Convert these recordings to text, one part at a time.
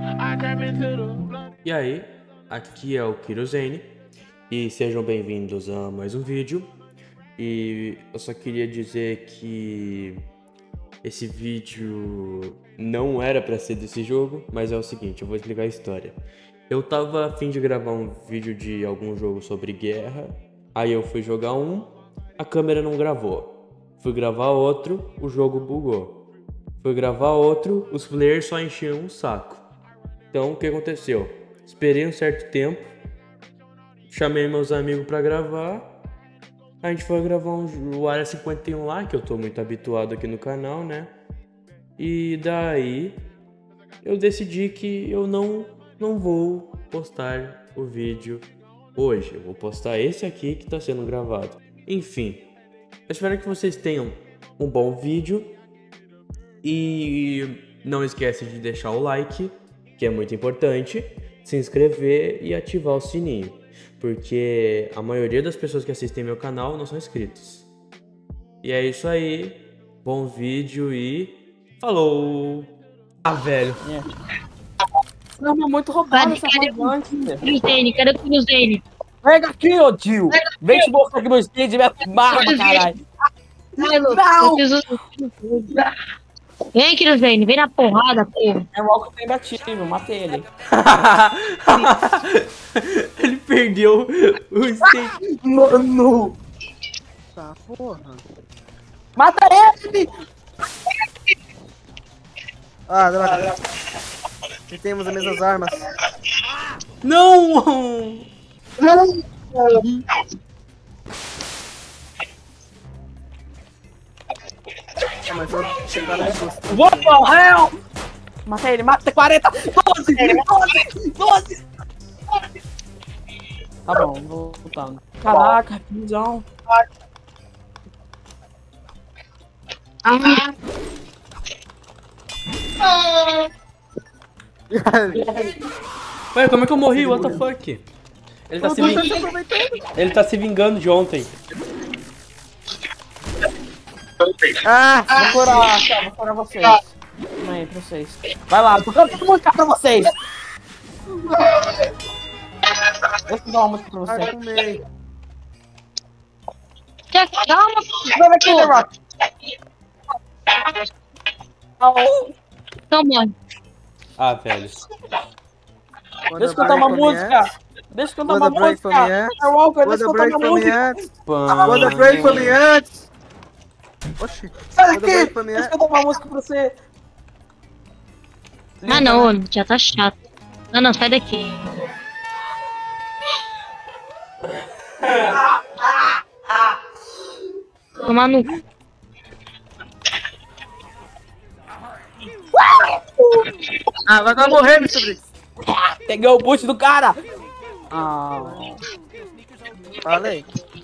E aí, aqui é o Kirozane e sejam bem-vindos a mais um vídeo. E eu só queria dizer que esse vídeo não era pra ser desse jogo, mas é o seguinte, eu vou explicar a história. Eu tava a fim de gravar um vídeo de algum jogo sobre guerra, aí eu fui jogar um, a câmera não gravou. Fui gravar outro, o jogo bugou. Fui gravar outro, os players só enchiam um saco. Então, o que aconteceu? Esperei um certo tempo, chamei meus amigos pra gravar, a gente foi gravar o Área 51 lá, que eu tô muito habituado aqui no canal, né? E daí, eu decidi que eu não vou postar o vídeo hoje. Eu vou postar esse aqui que tá sendo gravado. Enfim, eu espero que vocês tenham um bom vídeo. E não esquece de deixar o like, que é muito importante, se inscrever e ativar o sininho, porque a maioria das pessoas que assistem meu canal não são inscritos. E é isso aí, bom vídeo e falou! Ah, velho. Não, é muito roubado essa arrogante. Cruzene, cadê o Cruzene? Pega aqui, ô tio. Vem te mostrar aqui meu skate, minha barba, caralho. Não! Vem, Cruzene, vem na porrada, porra. É o álcool imbatível, matei ele. Ele perdeu o skate. Mano! Tá, porra. Mata ele! Ah, droga. E temos as mesmas armas. Não! Ah, mas eu chegaram no susto. What the hell? Mata ele, mata 40! 12! Tá bom, vou voltando. Caraca, rapidão. Ué, como é que eu morri? What the fuck? Ele tá se vingando de ontem. Ah! Vou curar vocês. Calma aí, pra vocês. Vai lá, tô cantando música pra vocês. Deixa eu dar uma música pra Ai, vocês. fumei. Calma, Vem aqui, The Rock. então morre. Ah, velho. Deixa eu cantar uma música. Deixa eu cantar uma Wanna break from música. me antes? The Walker, deixa eu Wanna cantar break uma from me música. antes? Wanna break from me antes? Oxi. Sai Wanna daqui. break from me Deixa eu antes? cantar uma música pra você. Ah, não, já tá chato. Não, sai daqui. Tomar no cu. Ah, vai morrer, meu sobrinho. Peguei o boot do cara. Ah. Falei.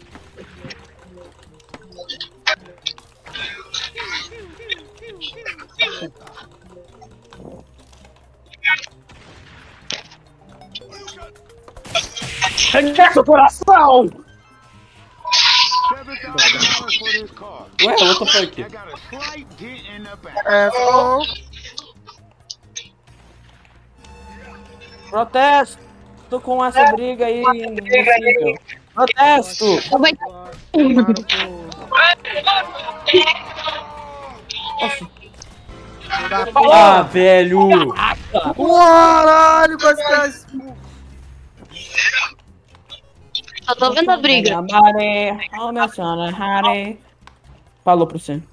Peguei seu coração. Ué, what the fuck? É, oh. Protesto com essa briga aí. Impossível. Protesto. Vai. Ah, velho! Caralho, quase cai. Só tô vendo a briga. Falou pra você.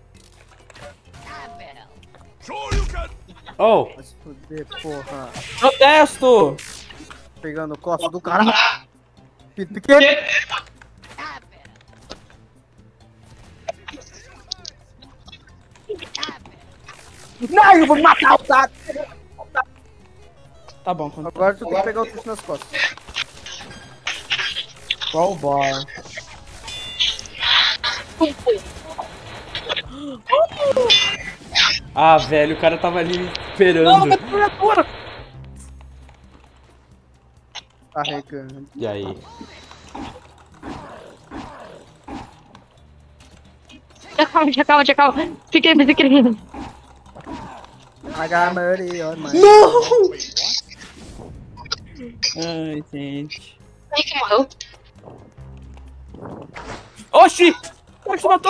Oh! Vai se fuder, porra. Protesto. Pegando o cofre do cara. Pequeno. Não, eu vou matar o cara. Tá bom, Agora tu tem que pegar o tucho nas costas. qual o bar? Ah, velho, o cara tava ali Não, esperando. criatura! Carregando. E aí? Já calma. Fica aí. I got money on my... Não! Ai, gente. Quem que morreu? Oxi! Como é que você matou?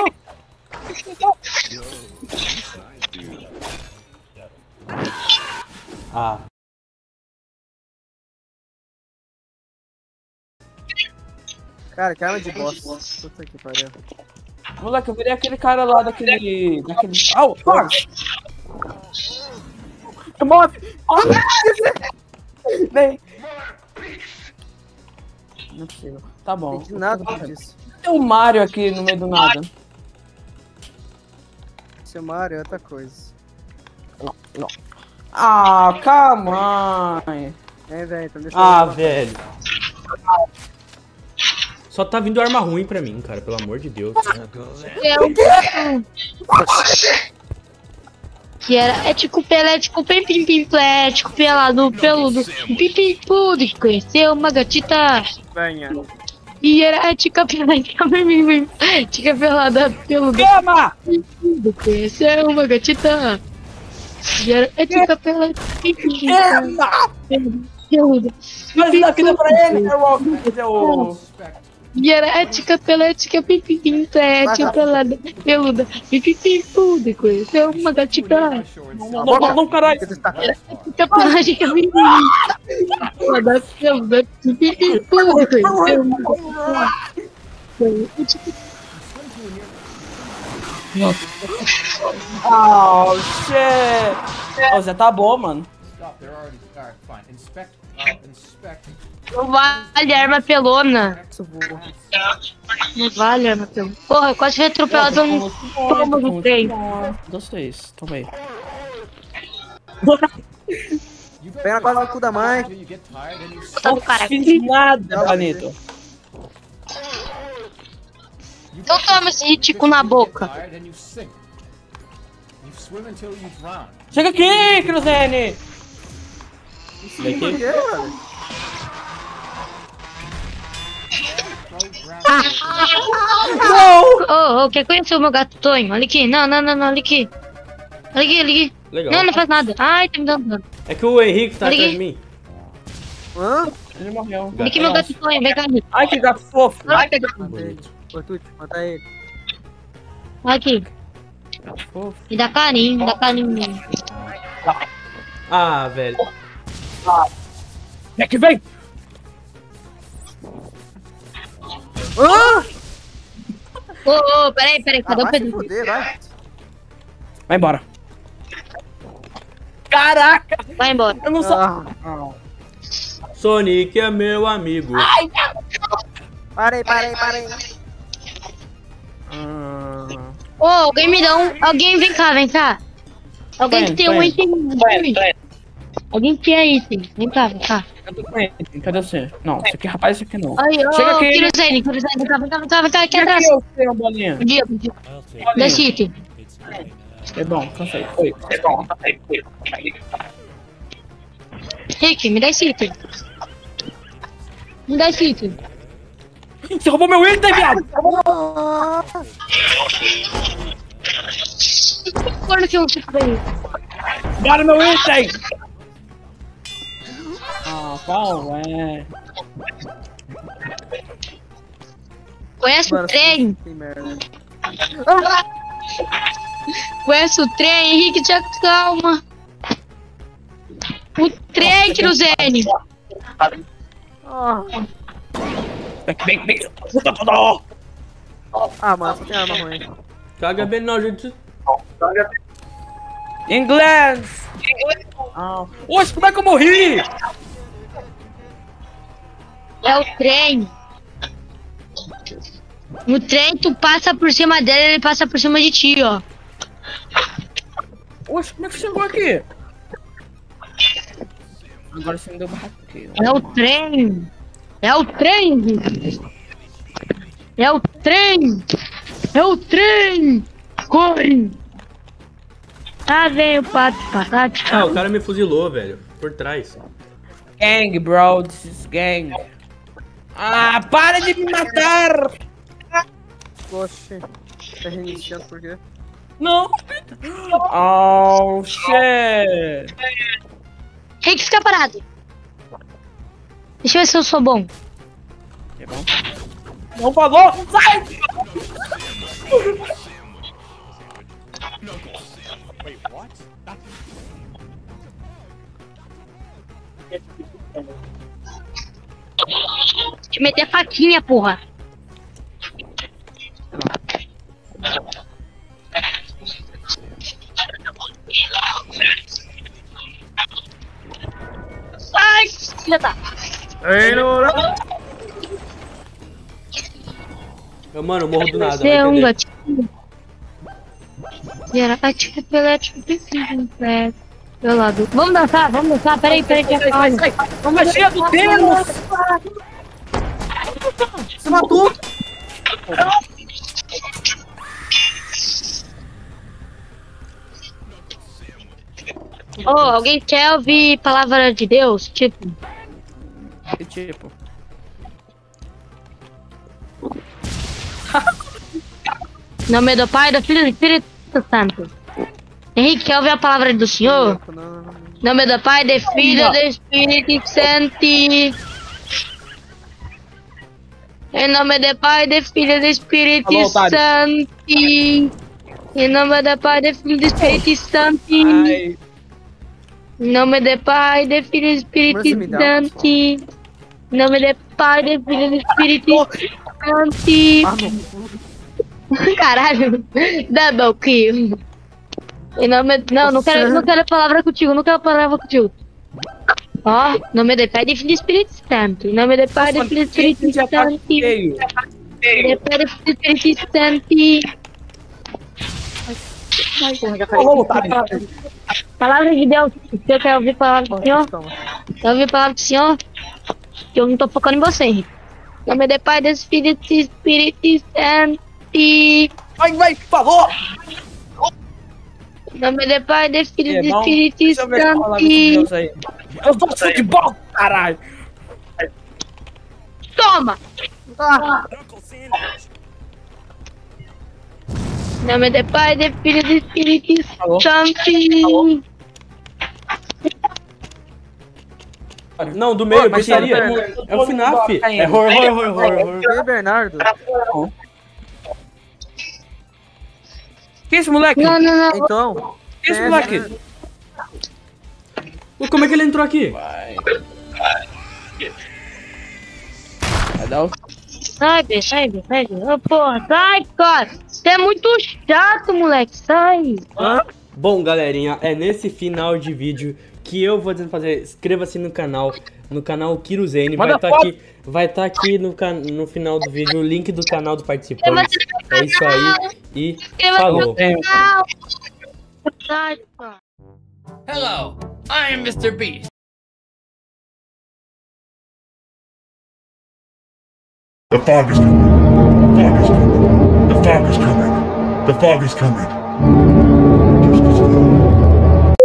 Ah. Cara, que arma de boss. Puta que pariu. Moleque, eu virei aquele cara lá daquele... Au! Force! Move! Vem! Não é possível. Tá bom. Não entendi nada disso. Tem um Mario aqui no meio do nada. Seu Mario é outra coisa. Não. Ah, calma! Mãe. Vem, então deixa Ah, eu... velho. Só tá vindo arma ruim pra mim, cara, pelo amor de Deus. Que era ético, pelético, pim, pim, pim, plético, pelado, peludo, pim, pim, tudo, que conheceu uma gatita. Venha. E era ética, pelética, pim, pim, pim, ética, pelada, peludo, Calma! tudo, conheceu uma gatita. E era ética, pelética, pim, pim, pim, peludo. Mas dá vida pra ele, Skywalker! Quer dizer, o... E era ética, pelética, pim, pim, pim, plética, pelada, peluda, pim, pim, pim, tudo, conheceu uma gatita. Não, caralho! Ética, pelética, pim, pim, pelada, peluda, pim, pim, pim, tudo, conheceu uma gatita. Oh, shit! Ô, Zé, tá bom, mano. Stop, they're already... Alright, fine. Inspect, inspect. Não vale arma pelona. Não vale arma pelona. Porra, eu quase fui atropelado no tomo do trem. Vocês, toma aí. You Pega quase no cu da mãe. until you get tired and you Tá do cara. Fiz nada, Planeta. Então toma esse ritico na boca. tired and you sink. You swim until you drown. Chega aqui, Cruzene! Por quê, mano? Ô, quer conhecer o meu gato Tonho? Olha aqui. Não, olha aqui. Olha aqui. Legal. Não faz nada. Ai, tá me dando dano. É que o Henrique tá Olha atrás aqui. de mim. Hã? Ele morreu. Olha aqui meu gato Tonho, vem cá. Ai, que gato fofo. Olha aqui. Matei. Ô, Tuti, mata ele. Olha aqui. Gato fofo. Me dá carinho, mesmo. Ah, velho. É que vem! Ah! Ô, peraí, cadê o Vai se Pedro? fuder, vai. Vai embora. Caraca! Vai embora. Eu não sou... Ah. Sonic é meu amigo. Parei. Ô, alguém me dá um... Alguém, vem cá. Alguém que tem um item... Alguém que tem item. Vem cá. Eu tô com ele. Cadê você? Não, esse aqui, rapaz, esse aqui não. Aí, ô, Chega aqui. Kiruzene, vem cá, aqui Chega atrás. aqui, ô, seu bolinha. Dia. Desse item. É bom, cansei. Foi. É bom, cansei. Rick, me dá esse item. Você roubou meu item, viado! Corno que eu fico daí. Bora meu item! Ah, qual é? Conhece o Mano, trem? que merda. Conhece o trem? Henrique, te acalma. O trem, Kiruzene. Ah. Vem. Puta tudo! Ah, mano, só tem arma ruim. Caga bem não, gente. Inglês! Ah. Oxe, como é que eu morri? É o trem. No trem, tu passa por cima dele, ele passa por cima de ti, ó. Oxe, como é que chegou aqui? Agora você me deu barraqueiro. É o trem. Corre. Ah, vem o pato. Ah, o cara me fuzilou, velho. Por trás. Gang, bro, this is gang. Ah, para de me matar! Oxe. Tá reiniciando por quê? Não! Oh, shit! Rick, fica parado. Deixa eu ver se eu sou bom. É bom. Não falou! Sai! Te meter a faquinha, porra. Ai, filha da... Mano, eu morro do nada, vai Você é um entender. gatinho. Era tipo elétrico, preciso, né? Meu lado. Vamos dançar, peraí, que eu falo. Vamos cheia do Deus! Você matou? Oh, alguém quer ouvir palavra de Deus? Tipo, Que tipo? em nome do Pai, do Filho e do Espírito Santo. Henrique, quer ouvir a palavra do Senhor? Em nome do Pai, do Filho e do Espírito Santo. Em nome do Pai, do Filho e do Espírito Alô, otário. Santo. Em nome do Pai, do Filho e do Espírito Santo. Ai, Em nome do Pai, do Filho e do Espírito Mas me dá. Santo. Em nome do Pai, do Filho e do Espírito Santo. Caralho, double kill. Em nome... Não quero palavra contigo, não quero palavra contigo. Ó, em nome do Pai, do Filho e do Espírito Santo. Em nome do Pai, do Filho e do Espírito Santo. Em nome do Pai, do Filho e do Espírito Santo. falou, otário. Palavra de Deus. Você quer ouvir a palavra do Senhor? Quer ouvir a palavra do Senhor? Que eu não tô focando em você, Henrique. Em nome do Pai, do Filho e do Espírito Santo. Vai, falou! Em nome do Pai, do Filho e do Irmão, Espírito deixa eu ver a palavra de Deus aí. Eu sou de futebol, caralho! Toma! Em nome do Pai, do Filho e do Espírito Alô? Santo. Não, do meio, mas baixaria. tá- É o FNAF. É horror. E Bernardo? Que isso, moleque? Não. Então, que isso, moleque? Pô, como é que ele entrou aqui? Vai dar o... Sai, B. Ô, porra, sai, cara. Você é muito chato, moleque. Sai. Bom, galerinha, é nesse final de vídeo que eu vou fazer. Inscreva-se no canal Kiruzene. Vai estar aqui no final do vídeo o link do canal do participante. É isso aí e falou. Sai, cara. Hello, I am Mr. Beast. The fog is coming. The fog is coming. The fog is coming. The fog is coming. Just as well.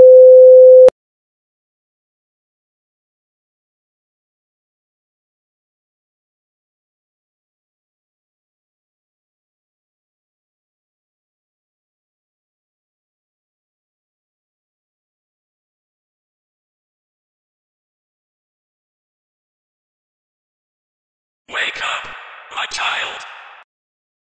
Wake up, my child.